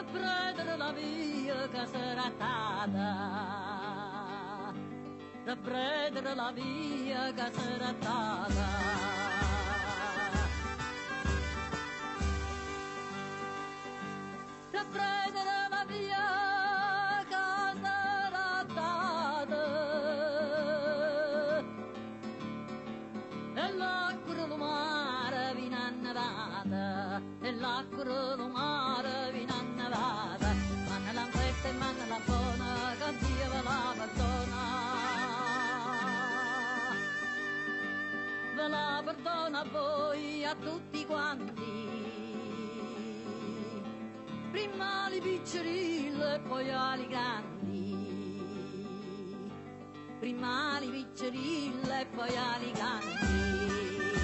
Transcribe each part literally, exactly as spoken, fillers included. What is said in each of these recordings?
prendere la via che sarà stata, da prendere la via che sarà stata. Da prendere la via che sarà stata, e l'acqua del mare viene annavata, e l'acqua del mare viene annavata, manna l'anfetta e manna la buona, che Dio ve la perdona, ve la perdona a voi, a tutti quanti, prima li piccerili e poi ali grandi, prima li piccerili e poi ali grandi.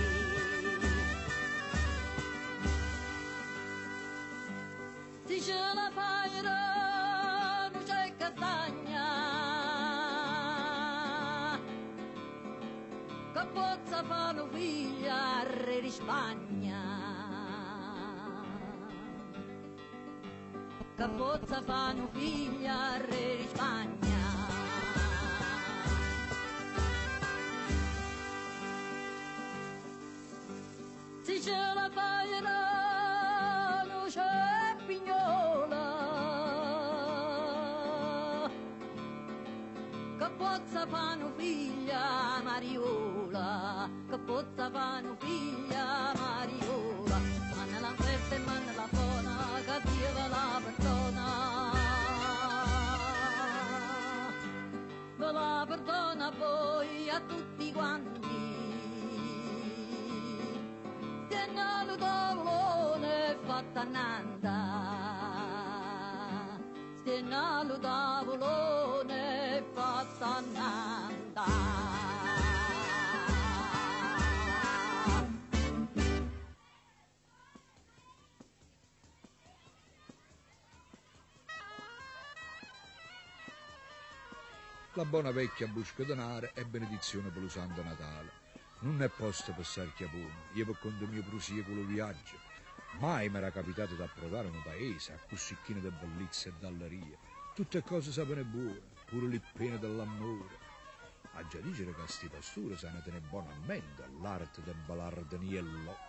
Si ce la fai non c'è castagna, che pozza fanno figlia al re di Spagna, che pozza fanno figlia al re di Spagna. Si ce la fai non c'è pignola, che pozza fanno figlia Mariola, che pozza fanno figlia Mariola, manna l'anfetta e manna la buona, che Dio ve la perdona, ve la perdona a voi, a tutti quanti. Stiennalo tavolone fatta nanda, stiennalo tavolone fatta nanda. La buona vecchia busca denaro e benedizione per lo Santo Natale. Non è posto per stare chiapone, io per conto mio prusio con lo viaggio. Mai mi era capitato di approdare un paese a cussicchine di bellezza e d'alleria. Tutte cose sapene buone, pure le pene dell'amore. A già dire che sti pastori sanno tenere buona a mente l'arte del balardaniello.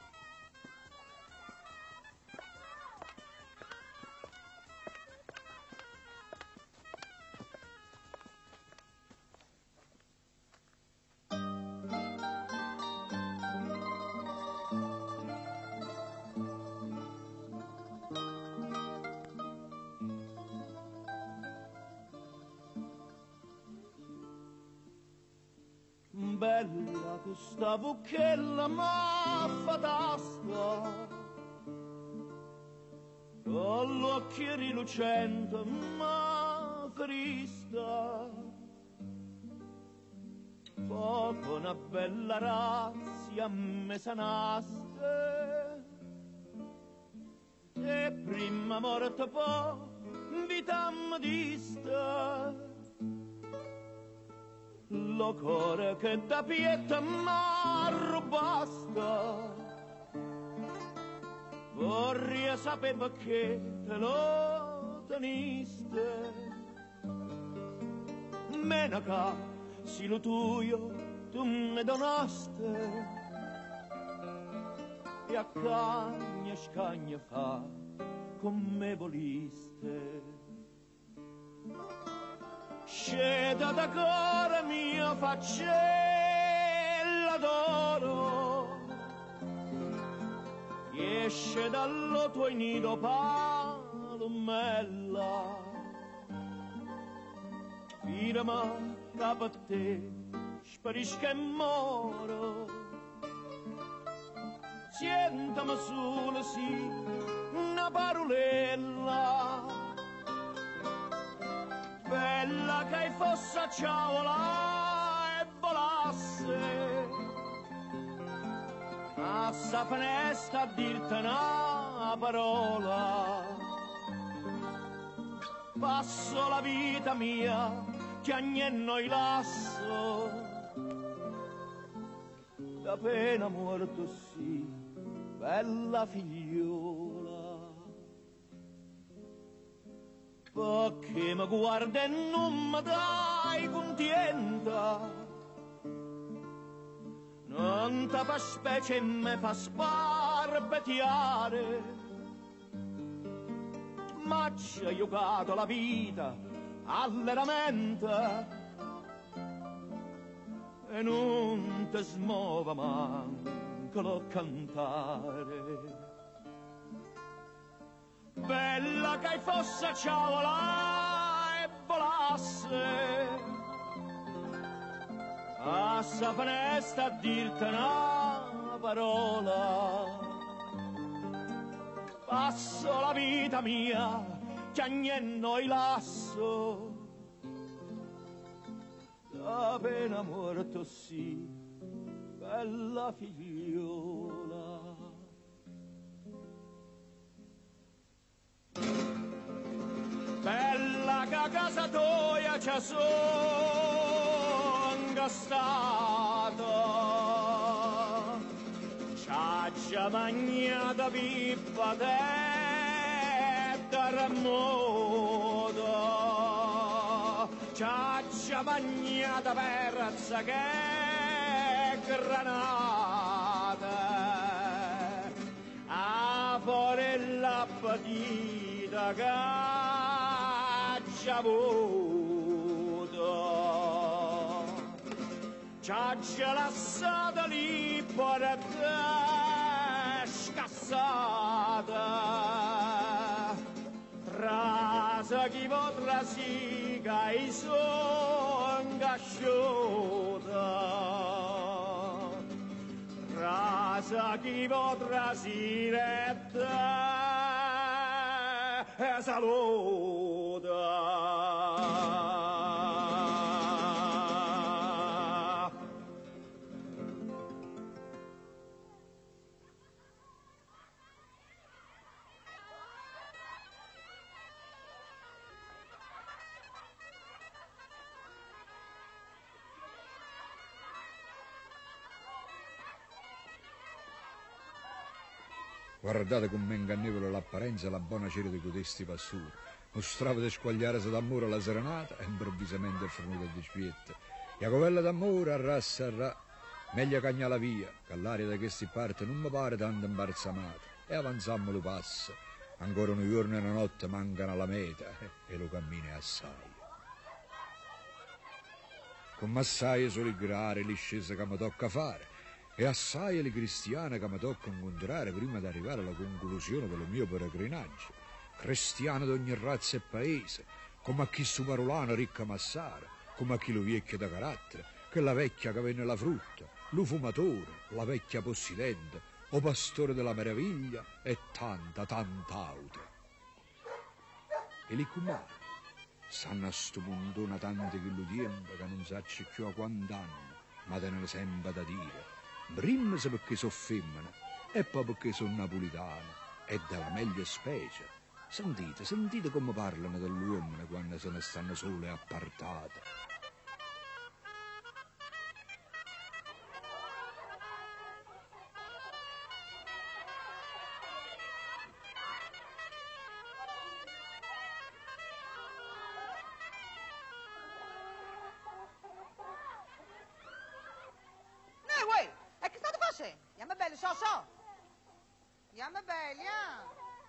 Bella questa bucchella maffa d'asta, con l'occhio rilucente ma trista, poco una bella razia mesanaste, e prima morta poi vita dista. Lo cuore che da pieta m'arrubasta, vorrei sapere perché te lo teniste. Menaca, si lo tuo tu mi donaste, e a cagna scagna fa come voliste. Sceda da cuore mio faccella d'oro, esce dallo tuo nido palomella, firma capo a te sparisca e moro, sentami solo sì una parolella, bella che fosse ciaola e volasse a sa finestra a dirti una parola. Passo la vita mia che a noi lasso, da pena morto sì, bella figliola. perché mi guarda e non mi dai contenta. Non ti fa specie e mi fa sparpetiare, ma ci ha giocato la vita all'eramenta e non ti smuova manco lo cantare. Bella che fosse ciavola e volasse a sa finestra a dirti una parola. Passo la vita mia chiagnendo il lasso, da pena morto sì, bella figliola. Bella che a casa tua c'è son gastata, c'ha già magnata pippa de terremoto, c'ha già magnata perza che granata, a fuori la patita che c'ha avuto, c'ha già lasciata lì per te scassata, trasa chi potrà si che i son casciuta, trasa chi potrà si retta e saluta. Guardate come ingannevole l'apparenza e la buona cera di codesti passuri. Mostrava di squagliarsi d'amore alla serenata e improvvisamente è fornuta di spiette. Iacovella d'amore arrassa arra, meglio cagnala via, che l'aria da questi parti non mi pare tanto imbalsamata. E avanzammo lo passo, ancora un giorno e una notte mancano alla meta e lo cammino assai. Come assai sono i grari, le scese che mi tocca fare, e assai le cristiane che mi tocca incontrare prima di arrivare alla conclusione del mio peregrinaggio. Cristiane d'ogni razza e paese, come a chi su parolano ricca massara, come a chi lo vecchio da carattere, che la vecchia che venne la frutta, lo fumatore, la vecchia possidente, o pastore della meraviglia e tanta, tanta altra. E lì come sanno a sto montone tante che lo tempo che non sacci più a quant'anni, ma tenere sempre da dire. Prima se perché sono femmina e poi perché sono napolitana e della meglio specie. Sentite, sentite come parlano dell'uomo quando se ne stanno sole e appartate. Andiamo belli, so, so. Andiamo belli, eh.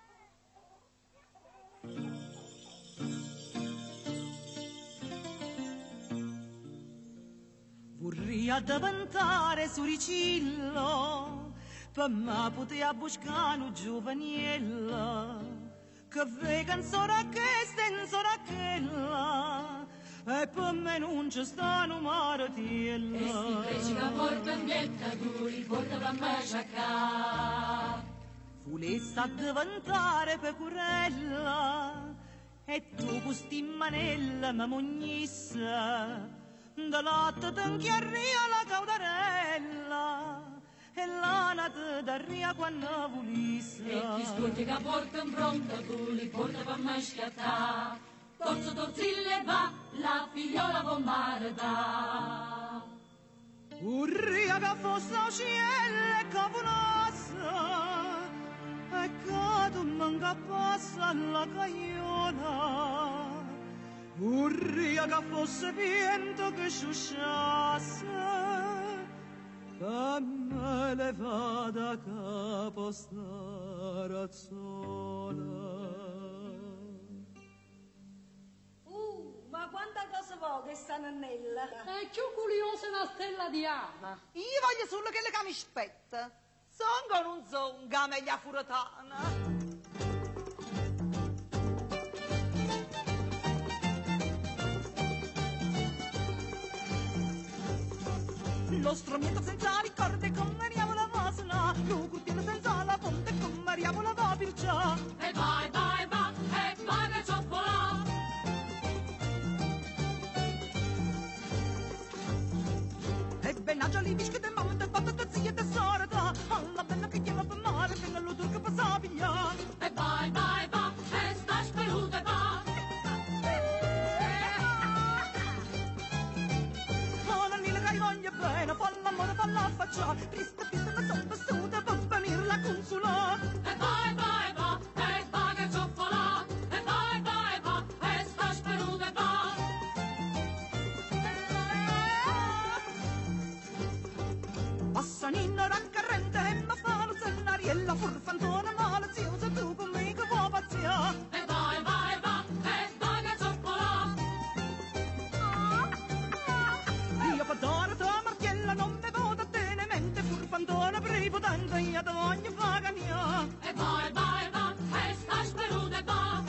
Vorrei diventare suricillo, per me poter buscare un giovaniello, che vega in sora questa e in sora quella, e per me non ci stanno maratiello. E sti preci che portano biettaturi, portano a me giacca. Volessi a diventare pecorella, e tu questi manella mi mognisse, da latte t'inchiarria la caudarella, e l'ana te darria quando volisse. E chi scorti che portano pronto, tu li porta per me schiattà. Torzo torzille va, la figliola con marda. Urria che fosse la cielo e che volasse, e che tu manca passa alla cagliona. vorrei che fosse vento che sciusciasse, che me le fa da capo sta razzola. Uh, ma quanta cosa vuole questa nannella? È più curiosa una stella di ama. Io voglio solo quelle che mi spetta. Songo non zonga, meglio furatana. Lo strumento senza le corde come la masla, lo curtino senza la ponte come la va pircia. E vai, vai, va, e vai che cioppola. E benaggia li bischi de mamma de papà de zia de sorda, alla bella che chiama per mare che non lo turca passa via. E vai, vai, va, e sta speluta e va. Bene, fa l'amore, fa la faccia, triste, triste, ma son vissuta per venire la consola. E vai, vai, va, e vai che cioppola. E vai, vai, va, e sta speluta e va. Passanino raccarrente e ma fa lo zennariella, furfantona malaziosa, tu con me che vuoi pazzia. E vai, vai, va, e vai che cioppola. Io per dare tua martiella non me voto tenemente, furfantona prepotente, io ad ogni vaga mia. E vai, vai, va, e sta speluta e va.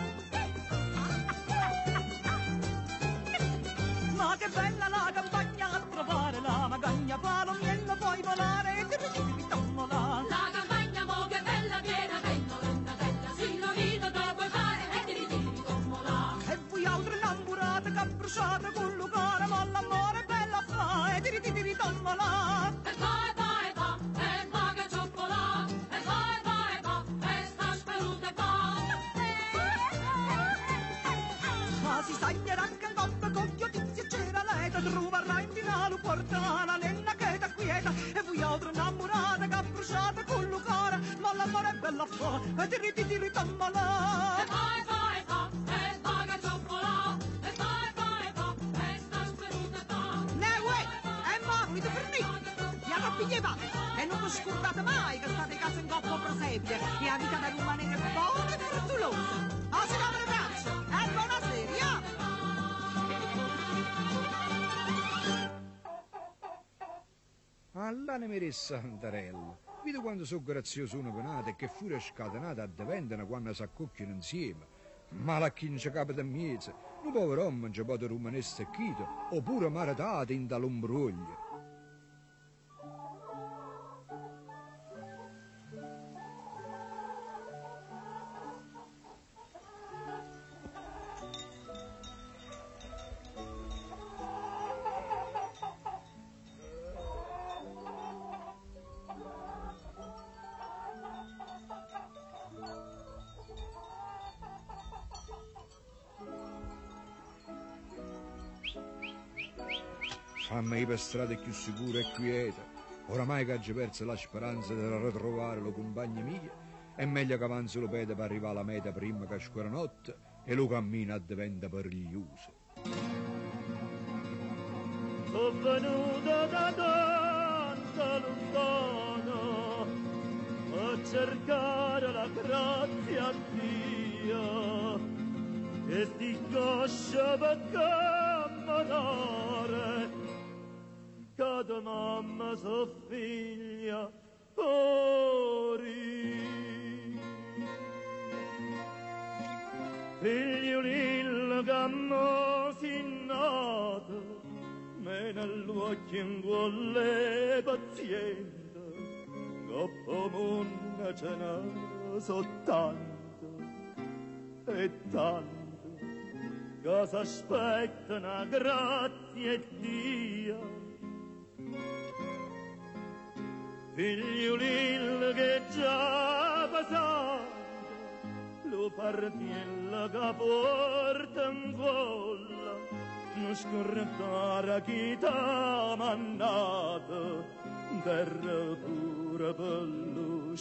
Ma che bella la campagna a trovare la magagna, palomiello puoi volare e ti richiedi tommola. La campagna mo che bella piena, bella, bella, bella, si lo nido da puoi fare e ti ritiri come là. E voi altri innamorate che bruciate col lugar, ma l'amore bella fa e ti ritiri tommola. E vai, vai, va, e va che cioppola. E vai, vai, va, e sta speluta e va. Ma si saglierà che in coppa con giudizio c'era l'eta, troverà in finale porta la nenna che t'ha quieta. E voi altri innamorate che bruciate col lugar, ma l'amore bella fa e ti ritiri tommola. E vai, vai, va, e va che cioppola. E vai, vai, va, e sta speluta e va. Ne uè, e mo, mi tu fermi. Vi arrabbiglieva e non vi scordate mai che state in casa in coppa prosepie e la vita da rimanere buona e frettolosa. Ah, si lava le braccia, e buonasera, ya. All'animere Santarella, vedi quando sono grazioso uno penato e che furia scatenata addiventano quando si accocchiano insieme. Ma la chi non ci capita in mezzo, un povero uomo non ci può rimanere stecchito, oppure maritato in dall'ombroglia. Fammi per strade più sicure e quiete. Oramai che ho perso la speranza di ritrovare lo compagno mio, è meglio che avanzi lo piede per arrivare alla meta prima che scuola notte e lo cammino diventa periglioso. Sono venuto da tanto lontano a cercare la grazia a Dio che ti coscia per camminare che da mamma sua figlia morì. Figliolillo che mo si nato me nell'occhio in quelle paziente coppa munna ce n'è soltanto e tanto che s'aspetta una grazia e Dio. Figliolillo che già passato lo partiello che porta in folla non scordare chi t'ha mandato terra pure per lo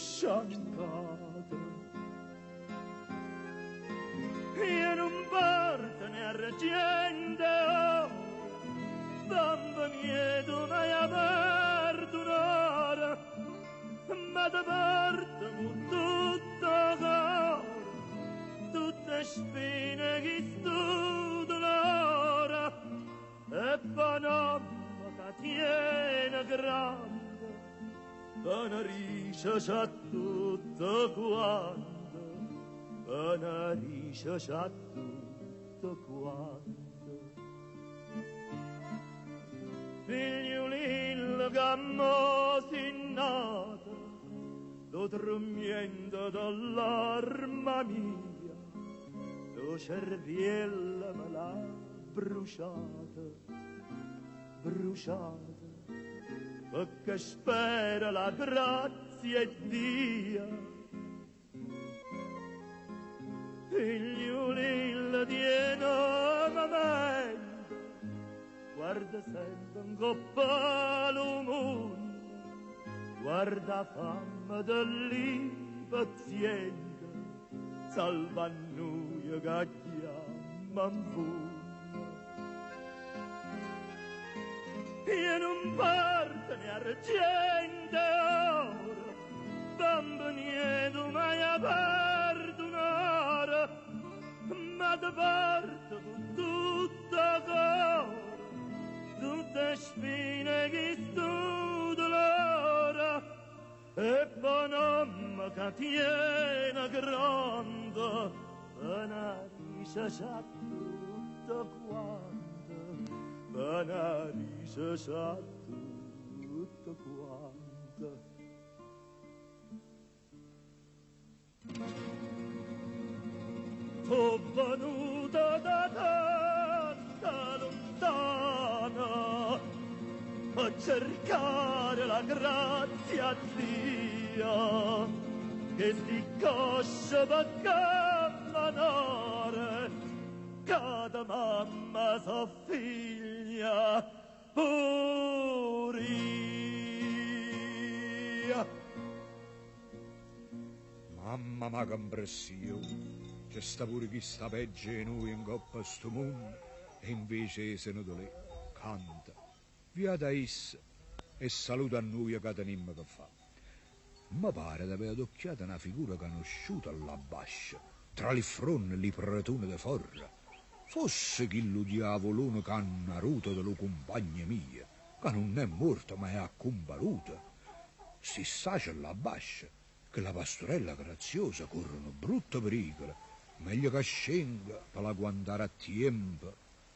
sciaccato. Io non porto né a gente ora, bamba miedo mai a perdonare, ma da parte tutto coro, tutte spine che sto dolore, e panomma che tiene grande, una riscia c'ha tutto quanto, una riscia c'ha tutto quanto. Figliolillo che mo si nata, lo tremendo dall'arma mia, lo cerviella me l'ha bruciata, bruciata, perché spera la grazia di Dio. Figliolillo tiene mente, guarda sempre un coppa lo mondo, guarda fama dell'ì paziente, salva noi che chiama in fondo. Io non porto né argento ora, bamba niente mai a perdonare, ma da porto con tutta cora, tutte spine che sto dolore, e panomma che tiene grande, una riscia c'ha tutto quanto, una riscia c'ha tutto quanto. T'ho venuta da tanta lontana a cercare la grazia zia, che si cosce per camminare, cada mamma so figlia puria. Mamma ma che impressione, c'è sta pure chi sta peggio di noi in coppa a sto mondo, e invece se ne lì canta, via da essa, e saluta a noi che tenimmo che fa. Mi pare di aver adocchiato una figura conosciuta alla bascia, tra li fronni e li pretone de forra. Fosse chi lo diavolone cannaruto dello compagno mia, che non è morto ma è accomparuto. Si sace alla bascia, che la pastorella graziosa corrono brutto pericolo, meglio che scenga per la guardare a tempo.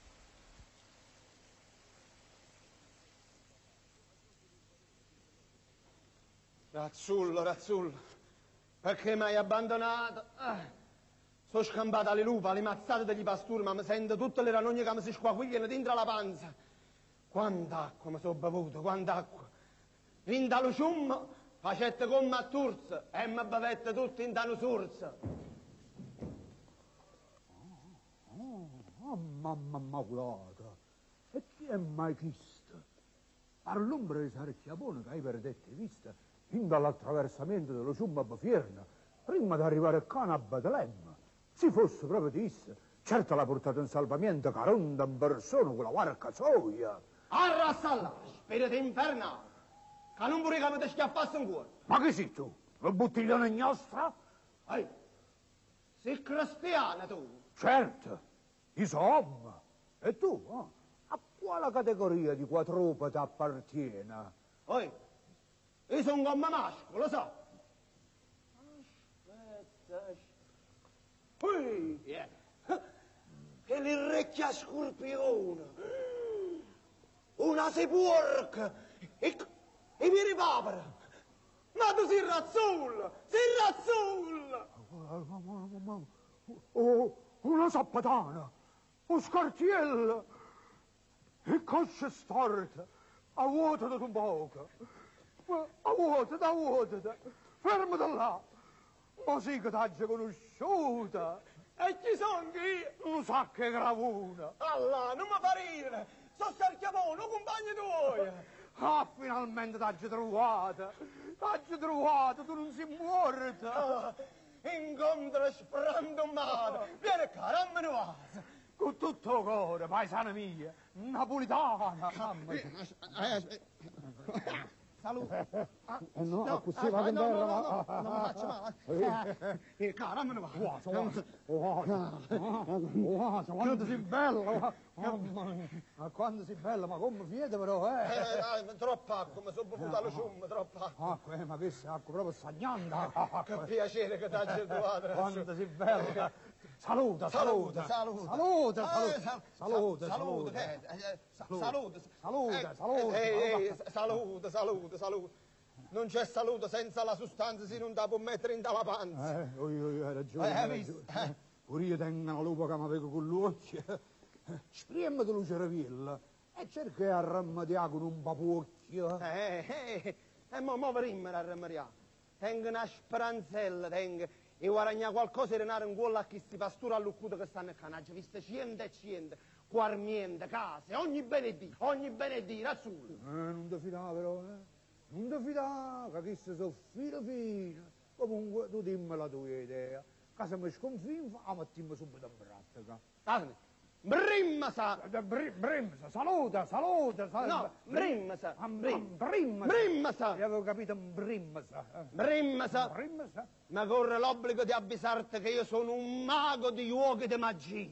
Razzullo, Razzullo, perché mi hai abbandonato? Ah, sono scampata alle lupa, alle mazzate degli pastori, ma mi sento tutte le ranogne che mi si squaquigliano dentro la panza. Quant'acqua mi sono bevuto, quant'acqua. In dallo cium facette come a Turz e mi bevette tutto in dallo Surz. Oh, oh, mamma immacolata, e chi è mai chista? All'ombra di Sarchiapone che hai perdette vista, fin dall'attraversamento dello ciumma a Bafierna, prima di arrivare qua a Betlemme. Se fosse proprio di essa, certo l'ha portato in salvamento caronda in persona con la varca soia. Arrassalla, spirito infernale, che non vorrei che mi ti schiaffasse in cuore. Ma che sei tu? Lo bottiglione nostra? Ehi, sei cristiana tu? Certo, io sono uomo. E tu? Eh? A quale categoria di quattropa ti appartiene? Ehi, io sono come masco, lo so. Aspetta, aspetta. Ui, yeah. Che l'irrecchia scorpione, una seporca, e, e mi ripapera. Ma tu sei Razzullo, sei Razzullo! Oh, una zappatana, un scartiello, e cosce storte, a vuoto da un poco, a vuoto, da vuoto, fermati là, ma sì che t'hai conosciuta. E chi sono io? Non sa che gravuna. Allah, non mi fa ridere, sono Sarchiapone, compagni tuoi. Ah, finalmente t'hai trovata, t'hai trovata, tu non sei morta. Ah, incontro sprantumato, vieni qua, dammi una vase. con tutto il cuore, paesana mia, napolitana, mamma. Eh, eh, eh. Salute. Ah, Eh no, no, così ah, va no, che no, bella, no, va. no, no, non mi faccio male. Eh, eh, cara, me ne va. Quanto sei bella, mamma mia. Ma quando sei bella, ma come fiete però, eh? Eh, eh, troppa acqua, mi sono bevuta la ciumma, troppa acqua. Acqua, eh, ma che sei acqua proprio stagnante. Che piacere che ti ha girato. Quanto sei bella. Saluta, saluta. Saluta, Saluta, Eh, saluta. sal- Saluta, salute, saluta. eh, eh, sa- salute. Salute, Eh, salute. eh, eh, salute, salute, salute. Non c'è salute senza la sostanza, se non te può mettere in la panza. Eh, io, io, io, hai ragione, Eh, hai hai visto? ragione. Eh. Pure io tengo una lupa che mi vego con l'occhio. Spremmi di luce ravilla e cerca a rammediare con un papucchio. Eh, eh, e mo, mo verimmo a remediare. Tengo una speranzella, tengo. E guadagna qualcosa e renare un gol a chi si pastura all'occuto che stanno a canaggia. Viste cento e cento, quarmiente, case, ogni benedì, ogni benedì, razzullo. Eh, non ti fidare però, eh. Non ti fidare, che queste sono fino fino. Comunque, tu dimmi la tua idea. Che se mi sconfinfa, la mettiamo subito in pratica. Ascolta, brimmasa! Brimsa, saluta, saluta, saluta. No, brimmasa! Brim- Brimsa. Brimmasa! Io avevo capito brimsa. Brimmasa! Brimsa. Ma corre l'obbligo di avvisarti che io sono un mago di luoghi di magia.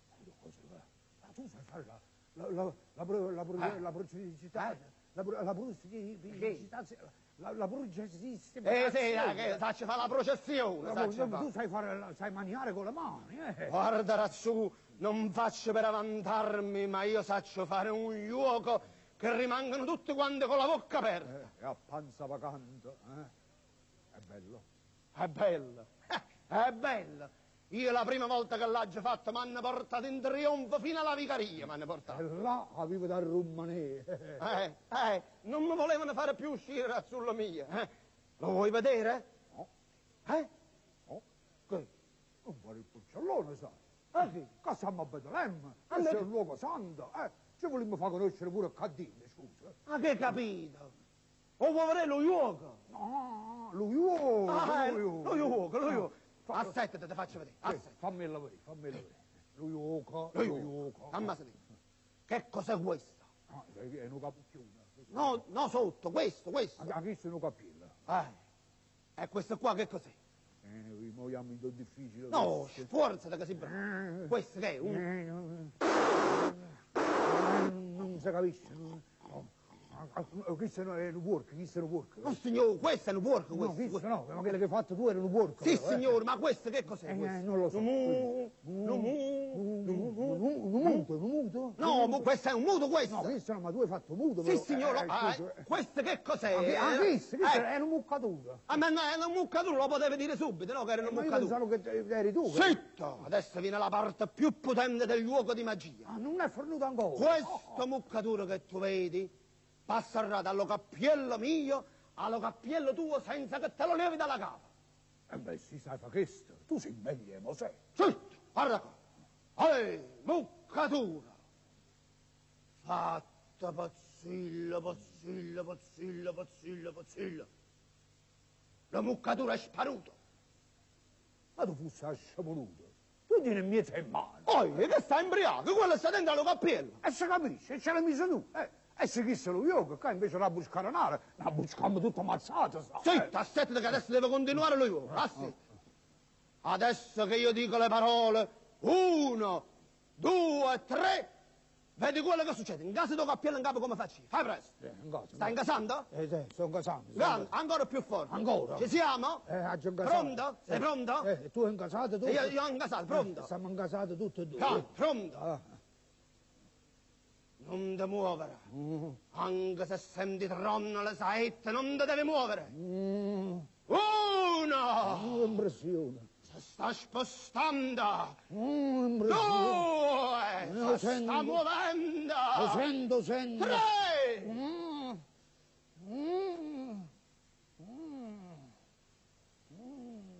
Ma tu sai fare la, la, la, la, bru- la, bru- Eh. la brucicità, Eh. la, bru- la brucicità, la, la brucicità. Eh sì, dai, che faccio fare la processione, Ma sacci tu fare. sai fare, la- sai maniare con le mani, eh? Guarda, Razzù, non faccio per avantarmi, ma io saccio fare un gioco che rimangono tutti quanti con la bocca aperta. Eh, e a panza vacante, eh? È bello. È bello, eh, è bello. Io la prima volta che l'ho fatto mi hanno portato in trionfo fino alla vicaria, mi hanno E portato. là avevo da rumanere. Eh, eh, non mi volevano fare più uscire Razzullo mio. Eh. Lo vuoi vedere? No, Eh? no, Che? non fare il porcellone, sai. Ah, sì. Che siamo a Betlemme, Ah, questo è no. il luogo santo, eh? Ci vogliamo far conoscere pure Cadine, scusa. Ma che capito? O vuoi vedere lo gioco? No, lo io, Ah, eh, lo io. lo gioco, lo gioco. Fa- Aspetta, te faccio vedere. Sì, Aspetta. fammi lavorare, fammi lavorare. Lo ioco, Lo lo gioco. ioco. Ammazzati. Che cos'è questo? Ah, è una cappucciona. No, no, sotto, questo, questo. Ah, questo è una capilla. Eh. E questo qua che cos'è? Eh, i moiami sono difficili. No, sforzate che si bravo. Questo che è? Un... Eh, non, non si capisce. No. Ah, ah, questo è un work, questo è un work. No, signore, questo è un porco, No, questo. questo no, ma quello che hai fatto tu era un work. Sì, però, eh. signore, ma questo che cos'è? Eh, questo? non lo so. Un mu, un mu, Un un mu. un muto, un muto? No, mu- questo è un muto, questo. No, questo no, ma tu hai fatto muto. Sì, però. signore, Eh, ah, scusa, eh, questo che cos'è? Ah, che- ah, questo, questo Eh, è una muccatura. ah, ma no, è una muccatura, lo potevi dire subito, no, che era una Ma io muccatura. pensavo che te- eri tu. che- Zitto! Adesso viene la parte più potente del luogo di magia. Ah, non è fornuto ancora. Questa muccatura che tu vedi passerà dallo cappiello mio allo cappiello tuo senza che te lo levi dalla capa. Eh beh, si sai fa questo. Tu sei meglio, Mosè. Zitto! Guarda qua. Ehi, muccatura! Fatta pazzillo, pazzillo, pazzillo, pazzillo, pazzillo. La muccatura è sparuto. Ma tu fossi asciamonuto. Tu tieni il mio in mano. Poi, che sta imbriaco? Quello sta dentro allo cappiello. E si capisce, e ce l'hai messa tu. Eh. E se chissà lo io, che qua invece la buscaronare, la buscammo tutta ammazzata. sa. Zitto, aspetta che adesso deve continuare lui. Aspetta. Adesso che io dico le parole, uno, due, tre, vedi quello che succede. In caso di cappiello in capo come faccio? Fai presto. Eh, in casa, Stai ingasando? Eh, sì, sto incasato. sto Grande, incasato. ancora più forte. Ancora? Ci siamo? Eh, agio incasato. Pronto? Sei pronto? Eh, tu hai incasato, tu? Io, io ho ingasato, pronto? Eh, siamo incasati tutti e due. Pronto, pronto? Ah. Non ti muovere. Mm. Anche se senti tronno le saette, non ti devi muovere. Mm. Uno! Oh, impressione. Si sta spostando. Oh, impressione. Due! Lo Si sta sento. muovendo. Lo sento, sento. Tre! Mm. Mm. Mm. Mm.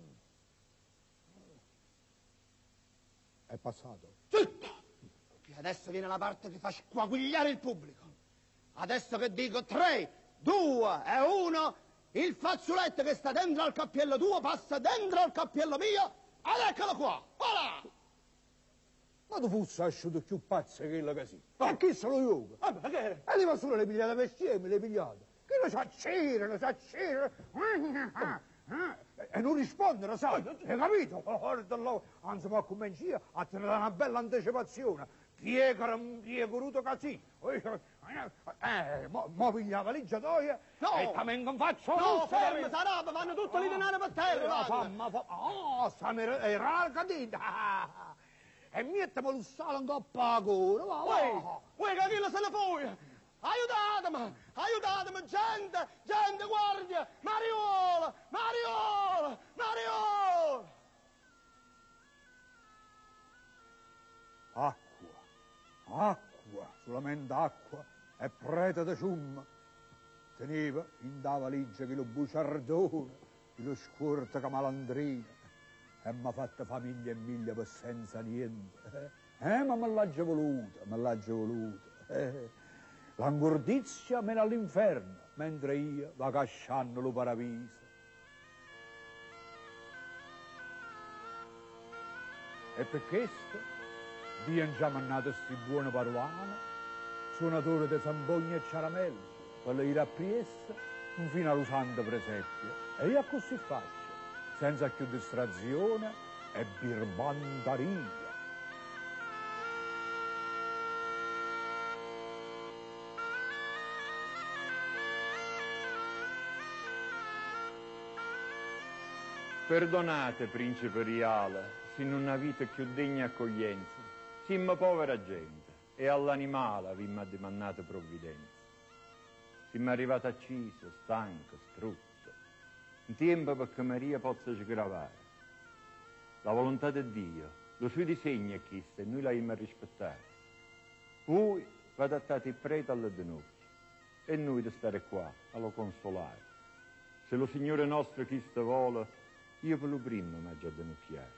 È passato. Zitto! E adesso viene la parte che fa squagliare il pubblico. Adesso che dico tre, due e uno, il fazzoletto che sta dentro al cappiello tuo passa dentro al cappiello mio ed eccolo qua. Voilà! Ma tu fossi asciutto più pazzo che quello che si. Ma chi se lo yoga? Ah, ma che? E le solo le pigliate per scemi, le pigliate. Che lo sa c'era, lo sa c'era. E non rispondere, sai? Hai capito? Guarda, anzi, ma comincia a tenere una bella anticipazione. Piegare un piegoruto così. Eh, mo, mo piglia la valigia tua No! e tammen faccio No, fermo, sarà, vanno tutto lì denaro per terra, la vanno. famma, fa... Oh, sta è ralca dita. E mettiamo lo sale in coppa a cuore, va, Uè, va. uè, che chi lo se ne poi? Aiutatemi, aiutatemi, gente, gente, guardia, Mariola, Mariola, Mariola. Acqua, acqua, solamente acqua e prete di ciumma. Teneva in da valigia che lo buciardone, che lo scorta che malandrina. E mi ha fatto famiglia e miglia per senza niente. Eh, ma me l'ha già voluta, me l'ha già voluta. Eh. L'angurdizia mena all'inferno, mentre io va casciando lo paradiso. E per questo, Dio ci ha mandato sti buoni paruani, suonatori di zambogni e ciaramelli, per le ir a priessa, fino allo santo presepio. E io così faccio, senza più distrazione e birbandaria. Perdonate, principe Riale, se non avete più degna accoglienza. Siamo povera gente e all'animale avemmo demandato provvidenza. Siamo arrivati acciso, stanco, strutto. Un tempo perché Maria possa sgravare. La volontà di Dio, lo suo disegno è questo e noi l'abbiamo rispettato. Voi vi adattate il prete alle denunce e noi di stare qua, a lo consolare. Se lo Signore nostro Cristo vuole, io per lo primo mi già denunziare.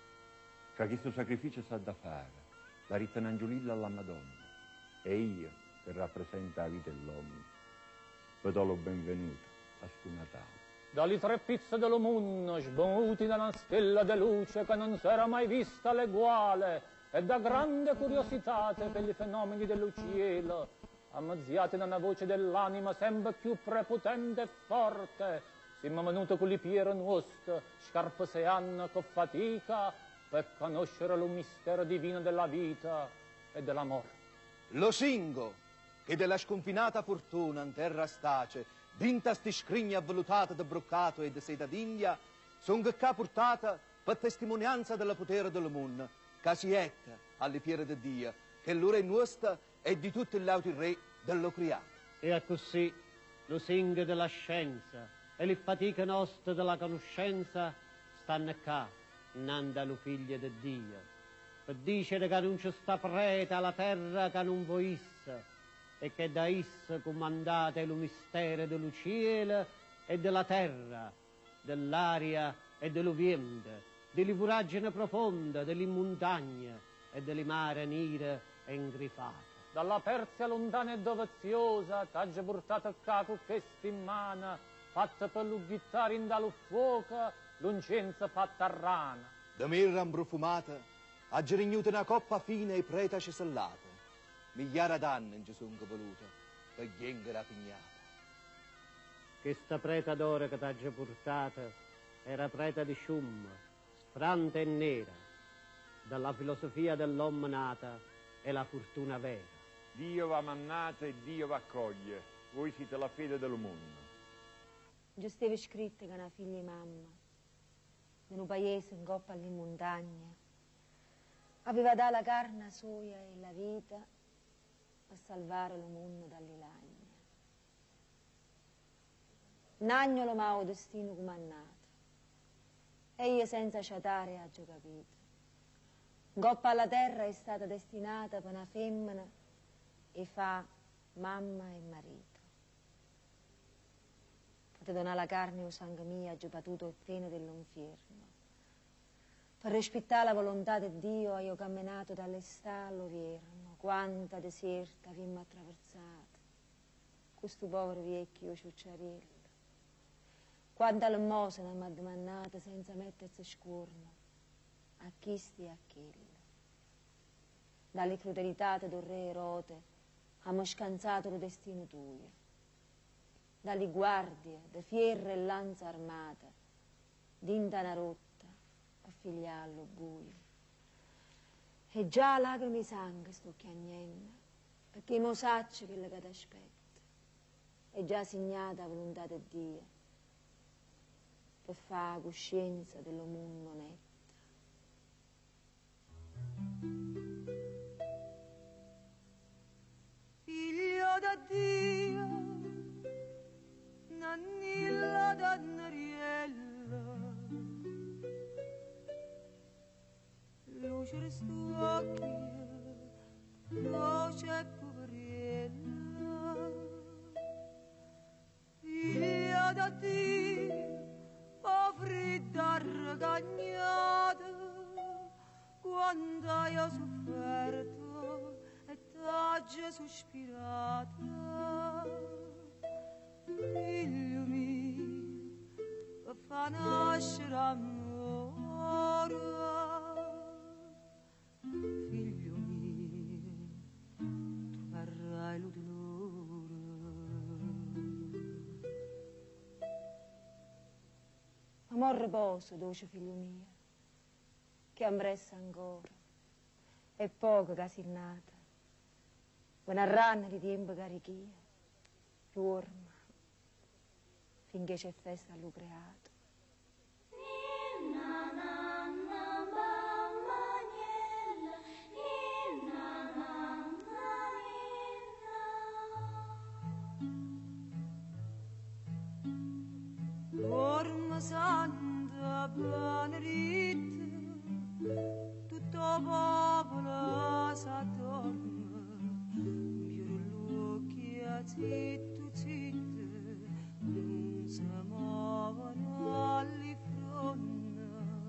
Che questo sacrificio sa da fare, la rita Angiolilla alla Madonna. E io, che rappresenta la vita dell'uomo, vi do lo benvenuto a sto Natale. Dalle tre pizze dello mondo, sbonuti da una stella di luce che non si era mai vista l'eguale, e da grande curiosità per gli fenomeni dello cielo, ammazziati da una voce dell'anima sempre più prepotente e forte, siamo venuti con le piere nostre, scarpe sei anni con fatica, per conoscere lo mistero divino della vita e della morte. Lo singo, che della sconfinata fortuna in terra stace, vinta sti scrigni avvelutate di broccato e di seta d'India, son che portata per testimonianza della potere del mondo, che si etta alle piere di Dio, che l'ora è nostra e di tutti gli altri re dello creato. E a così lo singo della scienza e le fatiche nostre della conoscenza stanno qua, innanzi allo figlio di Dio, per dicere che non ci sta prete alla terra che non voisse, e che da essa comandate lo mistero dello cielo e della terra, dell'aria e dello vento, delle voragini profonde, delle montagne e delle mare nere e ingrifate. Dalla Persia lontana e doviziosa, t'ha portato qua con questa in mano, fatta per lo ghittare in dallo fuoco, l'uncenza fatta a rana. Da mirra improfumata, ha gerignuto una coppa fine e preta cesellata. Migliaia d'anni ci sono voluto per ghiengere la pignata. Questa preta d'oro che t'ha portata era preta di sciumma, sfrante e nera, dalla filosofia dell'uomo nata e la fortuna vera. Dio va mannato e Dio va accoglie. Voi siete la fede del mondo. Già stava scritto che una figlia e mamma, in un paese in coppa alle montagne, aveva dato la carne sua e la vita per salvare lo mondo dalle lagne. Un agnolo ma ho destino comandato, e io senza sciatare ha già capito. In coppa alla terra è stata destinata per una femmina e fa mamma e marito. Fate donare la carne o sangue mia, ha già battuto il pieno dell'inferno. Per rispettare la volontà di Dio, io ho camminato dall'estate all'ovierno, quanta deserta abbiamo attraversato, questo povero vecchio ciucciarello. Quanta l'emmosina mi ha domandato senza mettersi scorno, a chi stia a quello. dalle crudelità del re Erote, abbiamo scansato lo destino tuo. Dalle guardie, de fierre e lanza armata, d'inta una rotta, a figliarlo buio. E già lacrime di sangue sto chiagnendo, perché mo saccio quello che ti aspetta. È già segnata la volontà di Dio, per fare coscienza dello mondo netto. Figlio da Dio, Nannilla d'Annariella, luce restu occhi, luce poveriella. Figlia da Dio, povera ragagnata, quando io ho sofferto e t'ho sospirata. Figlio mio, per far nascere amore. Figlio mio, tu verrai lo dolore. Amor riposo, dolce figlio mio, che ambressa ancora, è poco che si nata, una ranna di tempo carichia, dorma, finché c'è festa allo creato. Ninna, nanna, mamma, niella, ninna, nanna, ninna. Dorma santa Benedetta, tutto popolo s'addorme, chiude l'occhi a zitto, zitto, non si muovono alle fronte.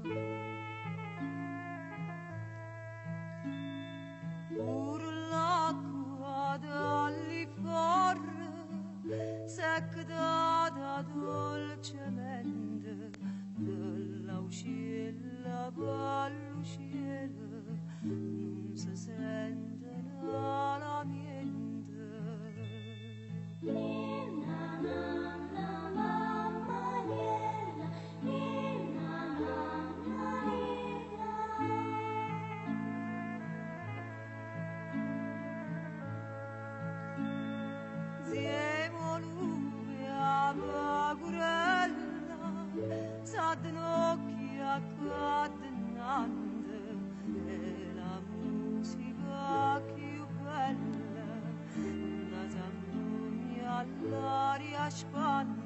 Pure l'acqua dalle forre, seccata dolcemente, dall'uscella all'uscella, non si sente la niente. Ninna, nanna, mamma, niella, ninna, nanna, ninna. Siamo lui a Bagurella, s'adnocchi accaddenante, e la musica più bella, una s'ammugna all'aria spanne.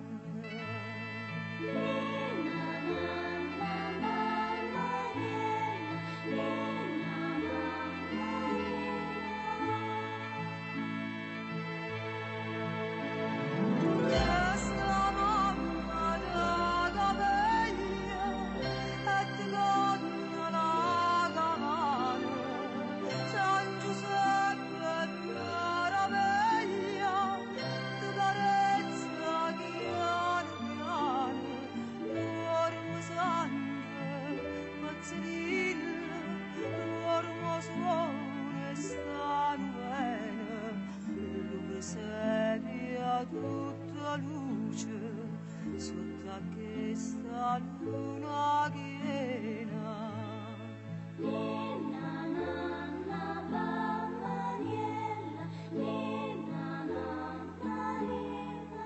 Ninna, nanna, mamma, niella, ninna, nanna, Questa mamma da capeglia, e ti donna la cavana, San Giuseppe meraviglia, ti carezza piano piano, dormo sangue, mazzarilla, dormo suone sta novena, luce sepia tutta luce, sotto a questa luna piena. ninna, nanna, mamma, niella, ninna, nanna, ninna.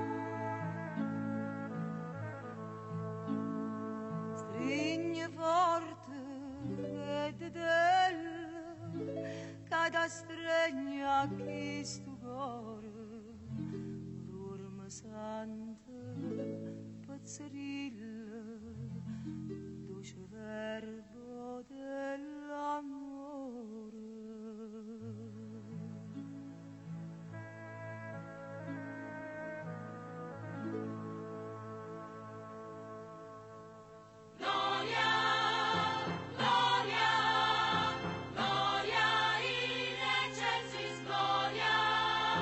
Stringe forte e dedella, che da stregna a questo cuore, dorme santa pazzerilla, dolce verbo dell'amore. Gloria, gloria, gloria in excelsis gloria,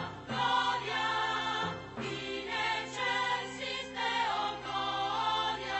gloria in excelsis Deo gloria.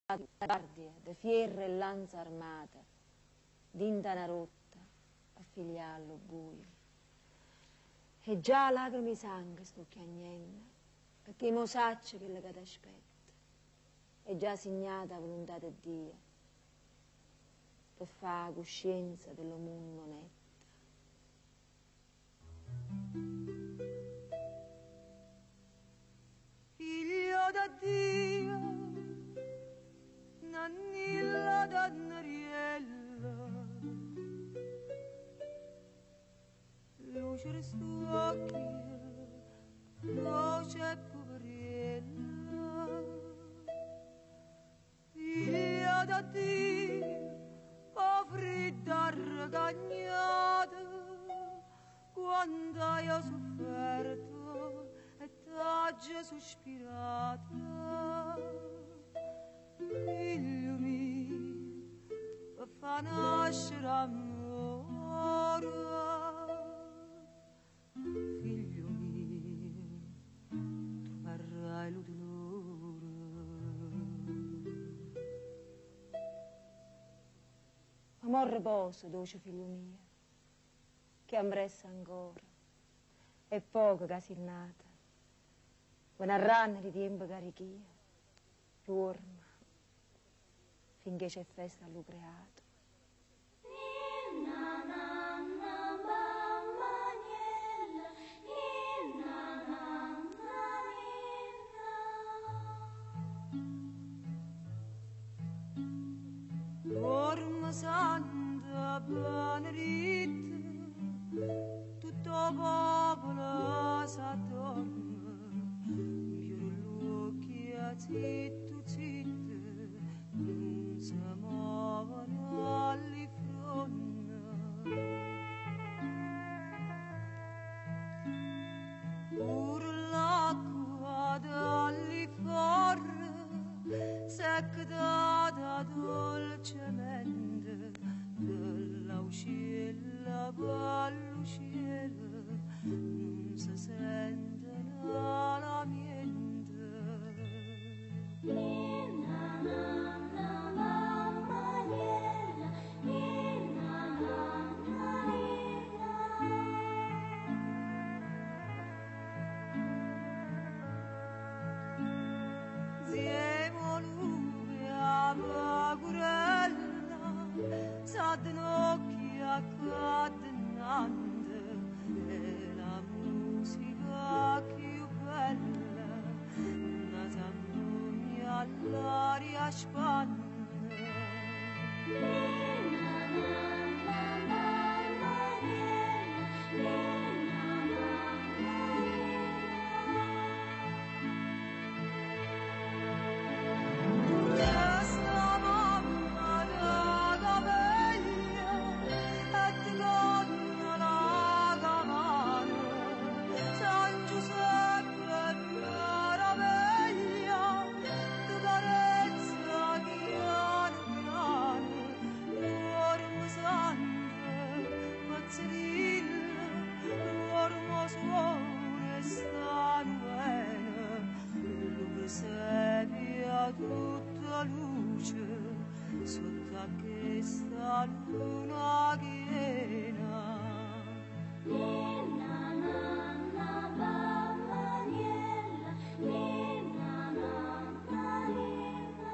guardie, de fierre e lanza armata, d'intana rotta, a figliarlo buio. E già lacrime di sangue sto chiagnendo, perché mo sacce quello che ti aspetta. È già segnata la volontà di Dio, per fare coscienza dello mondo netto. Figlio da Dio, Nannilla d'Annariella, luce restu occhi, voce poverella. Figlia da Dio, o fredda ragagnata, quando io sofferto e t'aggia sospirata. Figlio mio, per fa nascere amore. Figlio mio, troverai lo dolore. Ma riposo, dolce figlio mio, che ambressa ancora, è poco che sei nata, quando arranna di tempo carichia, dorma, finché c'è festa allo creato. Dorma santa Benedetta, tutto popolo s'addorma, chiude l'occhi a zitto zitto, non si muovono alle fronte. Pure l'acqua dalle forre, seccata dolcemente, dall'uscella all'uscella, non si sente la niente. Ninna nanna mamma niella, ninna nanna ninna. Siamo nuove a Bagurella, s'addenocchi accaddenante, e la musica più bella, una s'ammugna all'aria spanne. Ninna nanna mamma niella, ninna nanna ninna. Sta mamma da veglia, e ti donna la gamana, San Giuseppe meraviglia, ti carezza piano piano, dormo sangue, mazzerilla, dormo suore sta nuena, luce sepia tutta luce, sotto a questa luna piena. Ninna nanna mamma niella, ninna nanna ninna.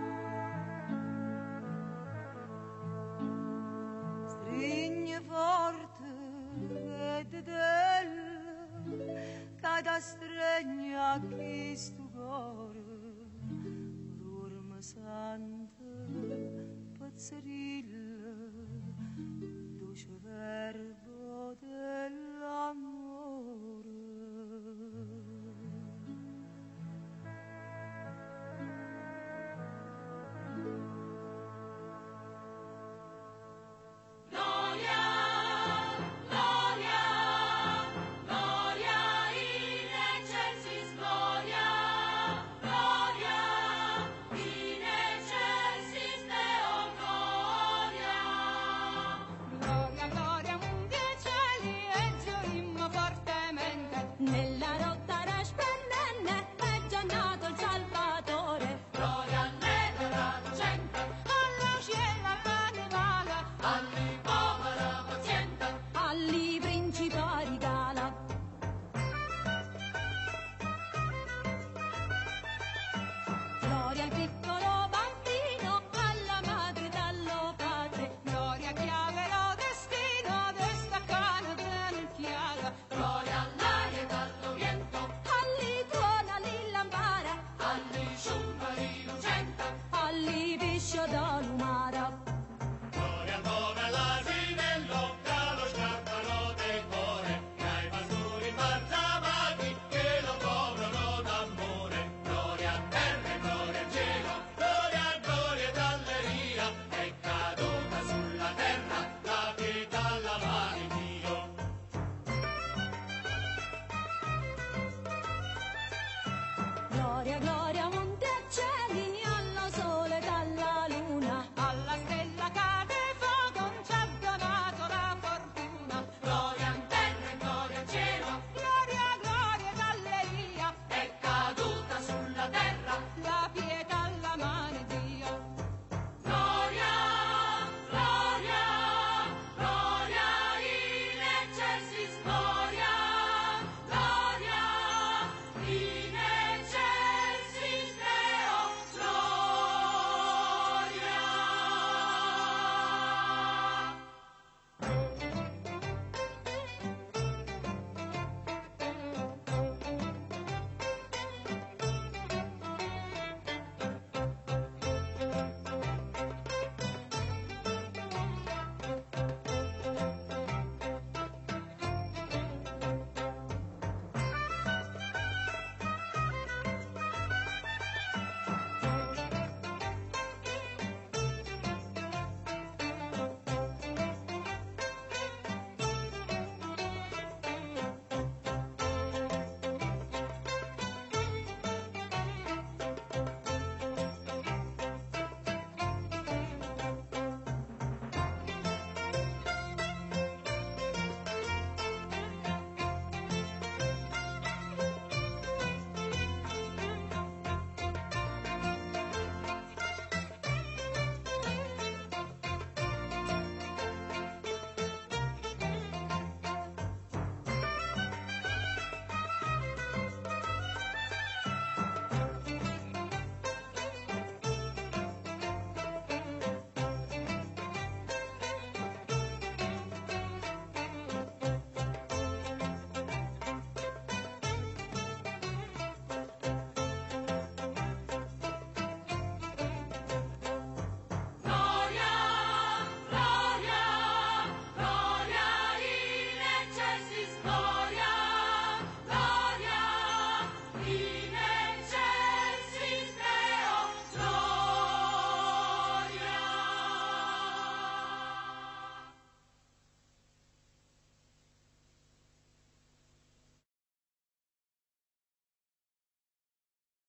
Stringe forte e dedella, che da stregna a questo cuore, dorma santa pazzerilla, dolce verbo dell'amore. Gloria, gloria, gloria in excelsis gloria, gloria in excelsis Deo gloria. Gloria, gloria, un dieci cieli e giù in ma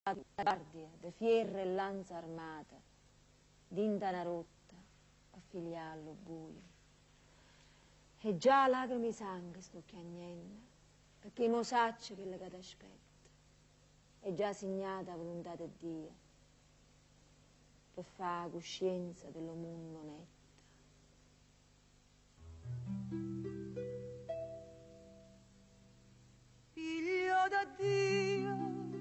guardia, de fierra e lanza armata, d'intana rotta, a figliarlo buio. E già lacrime di sangue sto chiagnendo, perché mo saccio quello che ti aspetta. È già segnata la volontà di Dio, per fare coscienza dello mondo netto. Figlio da Dio,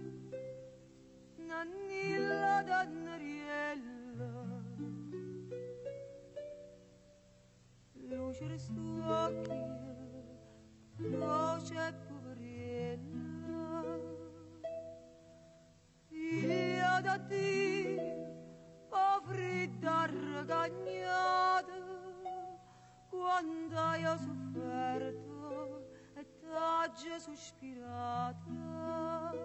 Nannilla d'Annariella, luce stu occhi, voce poverella. Figlia da Dio, poveretta ragagnata, quando io sofferto e t'aggia sospirata.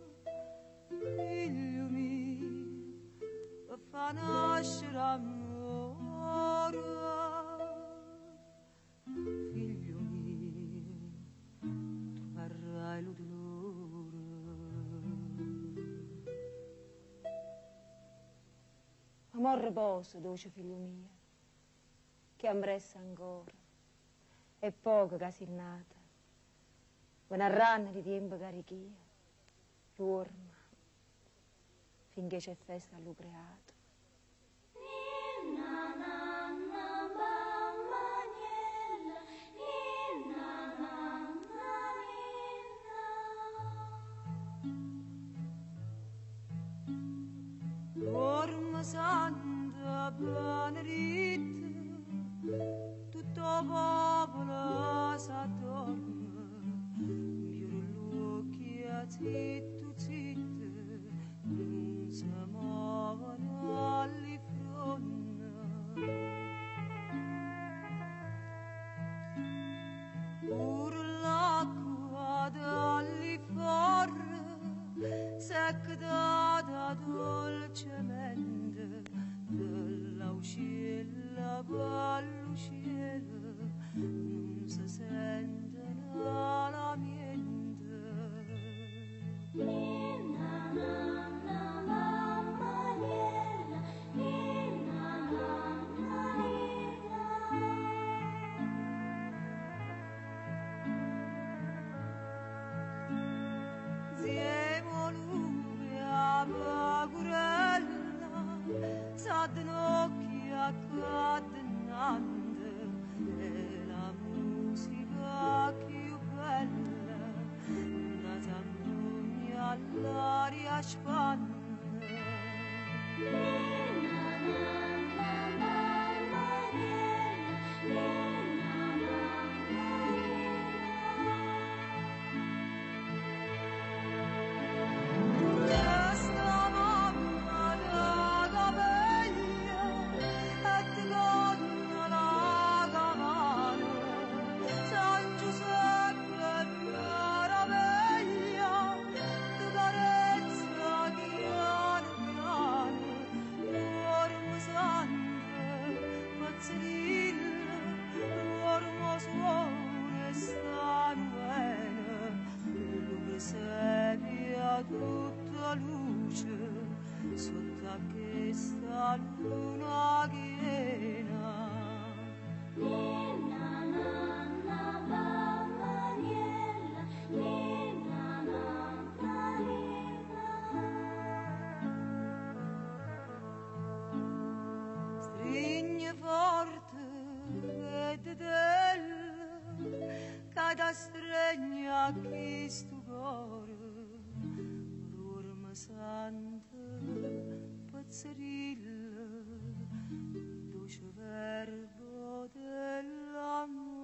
Figlio mio, per fa nascere amore. Figlio mio, troverai lo dolore. Amor riposo, dolce figlio mio, che ambressa ancora, è poco che si nata, una ranna di tempo carichia, l'orma, finché c'è festa all'ubriato. Orma santa benedetta, tutto popolo s'addorme, chiude l'occhi a zitto zitto, non si muovono alle fronte. Pure l'acqua dalle forre, secca dolcemente, dall'uscilla all'uscilla, non si sente la niente. Siamo lui a Bagurella, s'adnocchia caddenante, e la musica più bella, una zampogna all'aria spanne. Tutta luce sotto a questa luna piena. Nina nanna mammaniella, Nina nanna nina. Stringe forte e dedella, cada stregna chi stu cuore. Santa pazzerilla, dolce verbo dell'amore.